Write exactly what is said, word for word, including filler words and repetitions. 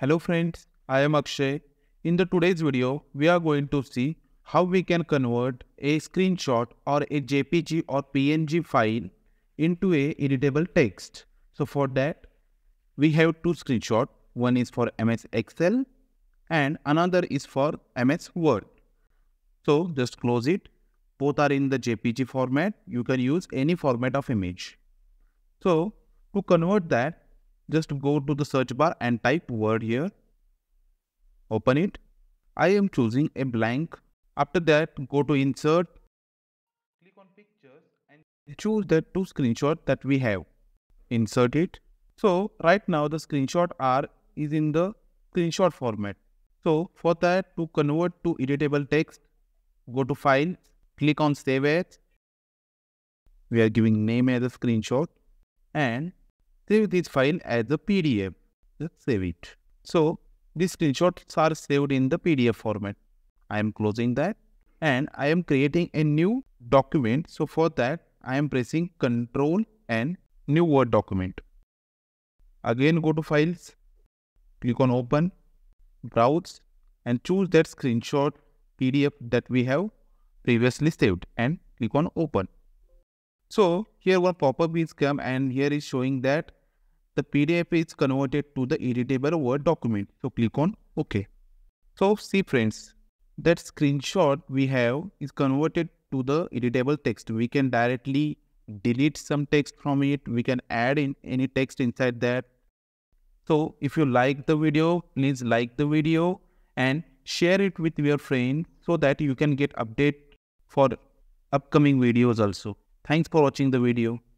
Hello friends, I am Akshay. In the today's video, we are going to see how we can convert a screenshot or a J P G or P N G file into a editable text. So for that, we have two screenshots. One is for M S Excel and another is for M S Word. So just close it. Both are in the J P G format. You can use any format of image. So to convert that, just go to the search bar and type word here. Open it. I am choosing a blank. After that, go to insert. Click on pictures and choose the two screenshots that we have. Insert it. So right now the screenshot are is in the screenshot format. So for that, to convert to editable text, go to file, click on save as. We are giving name as a screenshot and save this file as a P D F. Just save it. So these screenshots are saved in the P D F format. I am closing that and I am creating a new document. So for that, I am pressing Ctrl and new Word document. Again, go to files, click on open, browse and choose that screenshot P D F that we have previously saved and click on open. So here one pop-up is come and here is showing that the P D F is converted to the editable Word document. So click on OK. So see friends, that screenshot we have is converted to the editable text. We can directly delete some text from it. We can add in any text inside that. So if you like the video, please like the video and share it with your friends so that you can get update for upcoming videos also. Thanks for watching the video.